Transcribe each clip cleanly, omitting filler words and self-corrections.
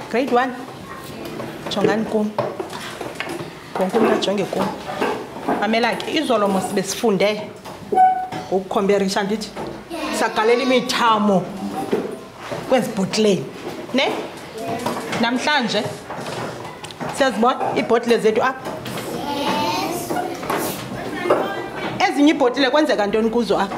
Grade 1. Jongani kum. Wonke umuntu ajonge kum. Mamela ke izolo mos besifunde ukukhomparisha ndithi sagalela imithamo kwezibhotleni. Ne? Namhlanje siyazibona ibhotle zethu apha. Yes. Ezinye ibhotle kwenzeka ntoni kuzo apha?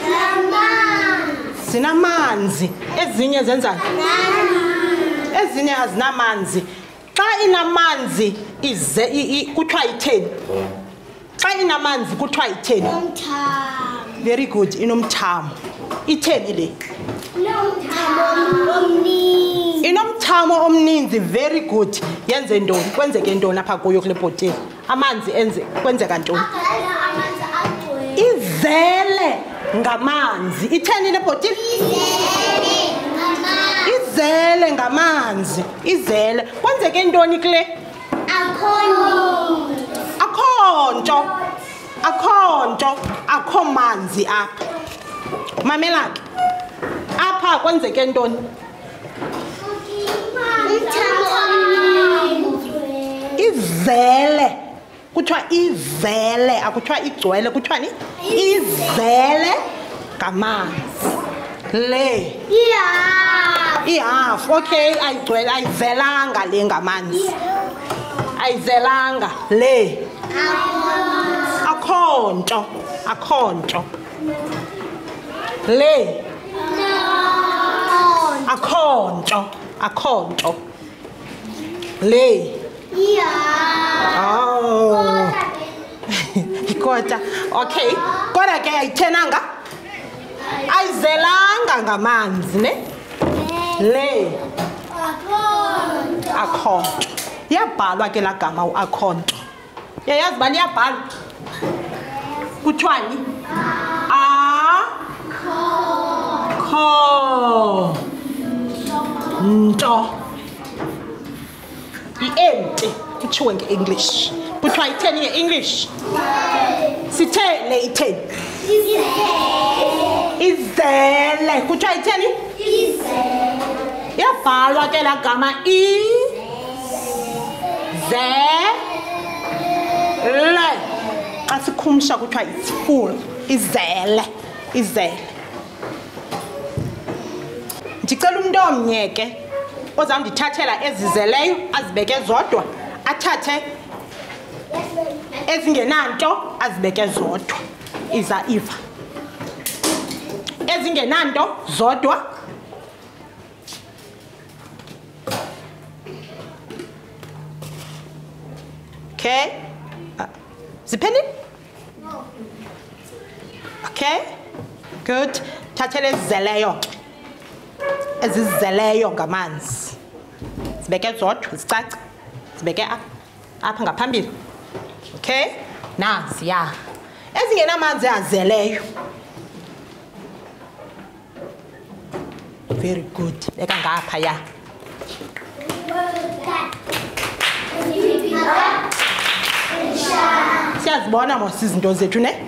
Zinamanzi. Ezinye zenzani? Ezinye azinamanzi. Xa inamanzi kuthiwa yitheni? Xa inamanzi kuthiwa yitheni? Umthamo. Very good, inomthamo. Itheni le? Umthamo omninzi. Inomthamo omninzi, very good. Yenze ntoni? Kwenzeke ntoni apha kuyo kule bhotile? Amanzi kwenzeka ntoni? Amanzi agcwele. Izele ngamanzi. Itheni le bhotile? Izele ngamanzi. Izele. Kwenzeke ntoni kule? Akho manzi apha. Mamela ke. Apha kwenzeke ntoni? Izele. Kuthiwa izele, akuthiwa igcwele, kuthiwa ni? Izele ngamanzi. Le. Ihalf. Okay, ayigcwele, ayizelanga le ngamanzi. Ayizelanga le. Akho nto. Le. Akho nto. Le. Oh. Ikota. Okay. Kodwa ke ayithenanga. Ayizelanga ngamanzi, ne? Le. Akho nto. Iyabhalwa ke la gama akho nto. Yayazi bani iyabhalwa? Kuthiwani? Akho nto. I-empty kuthiwe nge-English. Kuthiwa itheni nge-English? Sithe le itheni? Izele. Kuthiwa itheni? Iyabhalwa ke la gama izele. Xa sikhumsha kuthiwa it's full. Izele. Ndicela umntu omnye ke ozawundithathela ezizeleyo azibeke zodwa, athathe ezingenanto azibeke zodwa. Iza iva. Ezingenanto zodwa. Okay? Ziphendile? No. Okay? Good. Thathele ezizeleyo. Ezizeleyo ngamanzi. Zibeke zodwa, zicace. Zibeke apha ngaphambili. Okay? Nazi ya. Ezingenamanzi azeleyo. Very good. Beka ngapha ya. Siyazibona mos izinto zethu ne?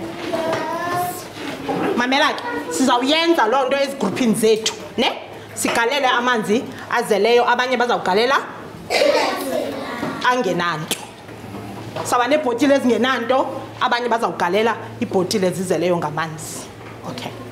Mamela ke sizawuyenza loo nto ezigroupini zethu ne? Sigalele amanzi azeleyo, abanye bazawugalela angenanto. Saba nebhotile ezingenanto, abanye bazawugalela ibhotile ezizeleyo ngamanzi. Okay.